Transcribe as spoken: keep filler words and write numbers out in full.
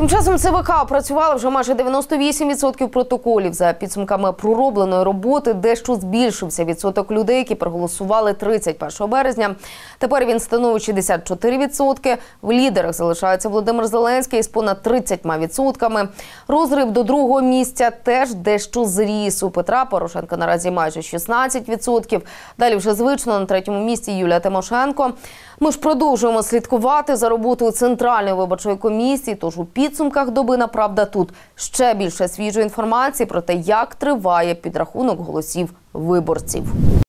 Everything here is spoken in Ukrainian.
Тим часом ЦВК опрацювала вже майже дев'яносто вісім відсотків протоколів. За підсумками проробленої роботи дещо збільшився відсоток людей, які проголосували тридцять першого березня. Тепер він становить шістдесят чотири відсотки. В лідерах залишається Володимир Зеленський з понад тридцятьма відсотками. Розрив до другого місця теж дещо зріс. У Петра Порошенка наразі майже шістнадцять відсотків. Далі вже звично на третьому місці Юлія Тимошенко. Ми ж продовжуємо слідкувати за роботою Центральної виборчої комісії, тож у підсумках доби на «Правда» тут ще більше свіжої інформації про те, як триває підрахунок голосів виборців.